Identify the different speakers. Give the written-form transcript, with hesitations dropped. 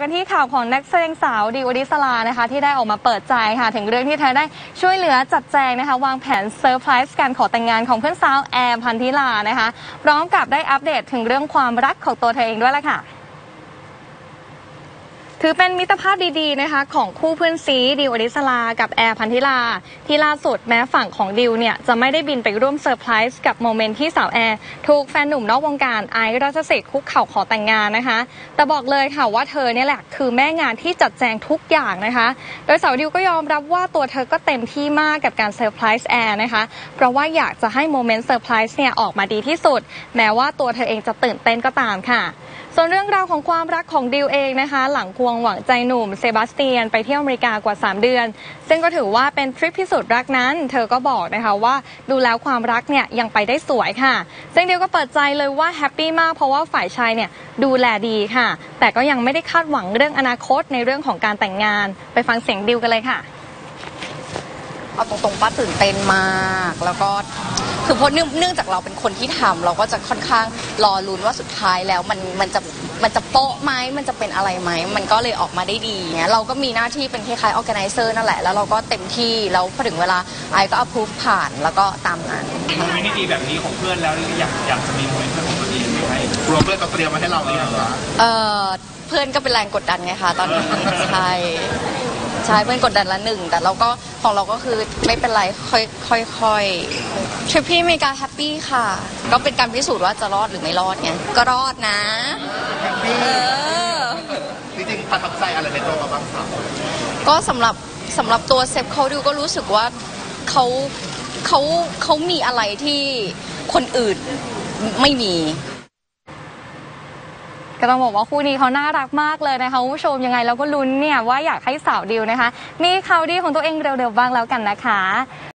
Speaker 1: กันที่ข่าวของนักแสดงสาวดิวอดิสลานะคะที่ได้ออกมาเปิดใจค่ะถึงเรื่องที่เธอได้ช่วยเหลือจัดแจงนะคะวางแผนเซอร์ไพรส์การขอแต่งงานของเพื่อนสาวแอร์พันธิลานะคะพร้อมกับได้อัปเดตถึงเรื่องความรักของตัวเธอเองด้วยล่ะค่ะถือเป็นมิตรภาพดีๆนะคะของคู่เพื่อนซีดิวอดิสลากับแอร์พันธิลาที่ล่าสุดแม้ฝั่งของดิวเนี่ยจะไม่ได้บินไปร่วมเซอร์ไพรส์กับโมเมนต์ที่สาวแอร์ถูกแฟนหนุ่มนอกวงการไอซ์รัชศิษย์คุกเข่าขอแต่งงานนะคะแต่บอกเลยค่ะว่าเธอเนี่ยแหละคือแม่งานที่จัดแจงทุกอย่างนะคะโดยสาวดิวก็ยอมรับว่าตัวเธอก็เต็มที่มากกับการเซอร์ไพรส์แอร์นะคะเพราะว่าอยากจะให้โมเมนต์เซอร์ไพรส์เนี่ยออกมาดีที่สุดแม้ว่าตัวเธอเองจะตื่นเต้นก็ตามค่ะส่วนเรื่องราวของความรักของดิวเองนะคะหลังควงหวานใจหนุ่มเซบาสเตียนไปเที่ยวอเมริกากว่า3เดือนซึ่งก็ถือว่าเป็นทริปพิสูจน์รักนั้นเธอก็บอกนะคะว่าดูแล้วความรักเนี่ยยังไปได้สวยค่ะซึ่งดิวก็เปิดใจเลยว่าแฮปปี้มากเพราะว่าฝ่ายชายเนี่ยดูแลดีค่ะแต่ก็ยังไม่ได้คาดหวังเรื่องอนาคตในเรื่องของการแต่งงานไปฟังเสียงดิวกันเลยค่ะ
Speaker 2: เอาตรงๆป้าตื่นเต้นมากแล้วก็คือเพราะเนื่องจากเราเป็นคนที่ทำเราก็จะค่อนข้างรอลุ้นว่าสุดท้ายแล้วมันจะโป๊ะไหมมันจะเป็นอะไรไหมมันก็เลยออกมาได้ดีเนี่ยเราก็มีหน้าที่เป็นคล้ายๆ organizer นั่นแหละแล้วเราก็เต็มที่แล้วพอถึงเวลาไอก็ approve ผ่านแล้วก็ตามนั้น
Speaker 3: โมเมนต์ที่ดีแบบนี้ของเพื่อนแล้วอยากจะมีโมเมนต์ของตัวเองไหมรวมเพื่อนก็เตรียมมาให้เราหรือยังคะ
Speaker 2: เพื่อนก็เป็นแรงกดดันไงคะตอนนี้ใช่เพื่อนกดดันละหนึ่งแต่เราก็ของเราก็คือไม่เป็นไรค่อยทริปที่อเมริกาแฮปปี้ค่ะก็เป็นการพิสูจน์ว่าจะรอดหรือไม่รอดไงก็รอดนะ
Speaker 3: แฮปปี้จริงๆประทับใจอะไรในตัวเราบ้างครับ
Speaker 2: ก็สำหรับตัวเซฟเขาดูก็รู้สึกว่าเขามีอะไรที่คนอื่นไม่มี
Speaker 1: ก็ต้องบอกว่าคู่นี้เขาน่ารักมากเลยนะคะคุณผู้ชมยังไงเราก็ลุ้นเนี่ยว่าอยากให้สาวดิวนะคะมีข่าวดีของตัวเองเร็วๆบ้างแล้วกันนะคะ